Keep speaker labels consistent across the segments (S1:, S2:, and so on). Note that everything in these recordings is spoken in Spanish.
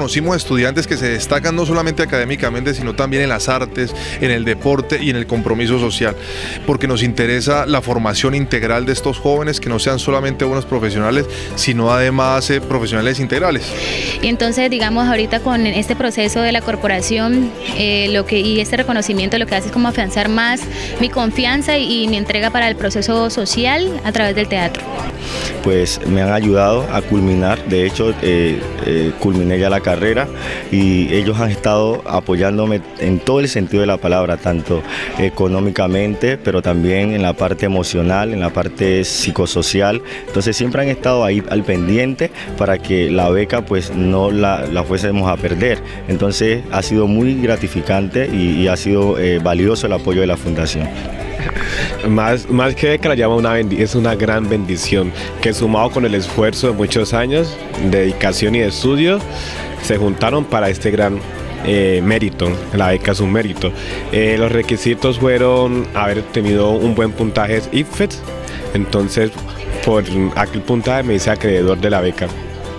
S1: conocimos estudiantes que se destacan no solamente académicamente, sino también en las artes, en el deporte y en el compromiso social, porque nos interesa la formación integral de estos jóvenes, que no sean solamente buenos profesionales, sino además profesionales integrales.
S2: Y entonces, digamos, ahorita con este proceso de la corporación y este reconocimiento lo que hace es como afianzar más mi confianza y mi entrega para el proceso social a través del teatro.
S3: Pues me han ayudado a culminar, de hecho culminé ya la carrera y ellos han estado apoyándome en todo el sentido de la palabra, tanto económicamente, pero también en la parte emocional, en la parte psicosocial. Entonces siempre han estado ahí al pendiente para que la beca pues no la fuésemos a perder. Entonces ha sido muy gratificante y ha sido valioso el apoyo de la Fundación.
S4: Más que beca, la llama es una gran bendición, que sumado con el esfuerzo de muchos años, de dedicación y de estudio, se juntaron para este gran mérito. La beca es un mérito. Los requisitos fueron haber tenido un buen puntaje ICFET, entonces por aquel puntaje me hice acreedor de la beca.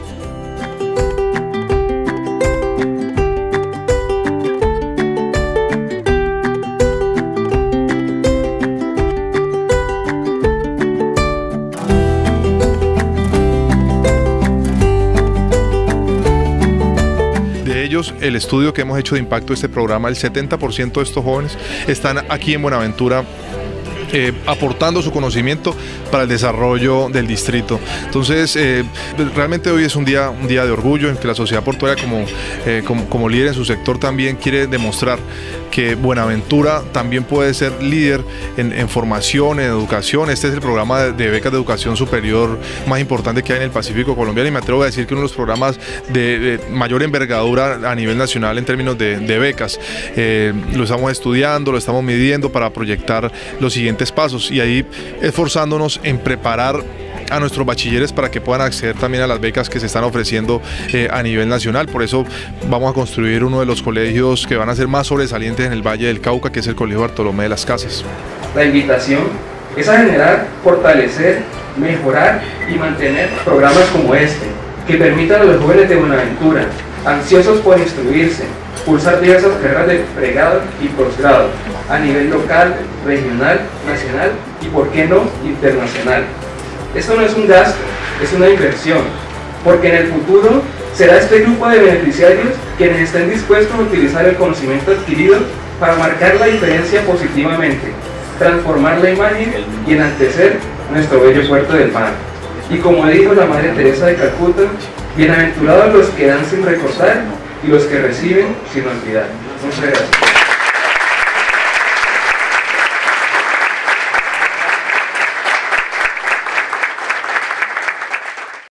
S1: El estudio que hemos hecho de impacto de este programa, el 70% de estos jóvenes están aquí en Buenaventura aportando su conocimiento para el desarrollo del distrito. Entonces realmente hoy es un día de orgullo en que la sociedad portuaria como líder en su sector también quiere demostrar que Buenaventura también puede ser líder en formación, en educación. Este es el programa de becas de educación superior más importante que hay en el Pacífico colombiano y me atrevo a decir que uno de los programas de mayor envergadura a nivel nacional en términos de becas. Lo estamos estudiando, lo estamos midiendo para proyectar los siguientes pasos y ahí esforzándonos en preparar a nuestros bachilleres para que puedan acceder también a las becas que se están ofreciendo a nivel nacional. Por eso vamos a construir uno de los colegios que van a ser más sobresalientes en el Valle del Cauca, que es el Colegio Bartolomé de las Casas.
S5: La invitación es a generar, fortalecer, mejorar y mantener programas como este, que permitan a los jóvenes de Buenaventura, ansiosos por instruirse, cursar diversas carreras de pregrado y posgrado a nivel local, regional, nacional y, por qué no, internacional. Esto no es un gasto, es una inversión, porque en el futuro será este grupo de beneficiarios quienes estén dispuestos a utilizar el conocimiento adquirido para marcar la diferencia positivamente, transformar la imagen y enaltecer nuestro bello puerto del mar. Y como dijo la Madre Teresa de Calcuta, bienaventurados los que dan sin recortar y los que reciben sin olvidar. Muchas gracias.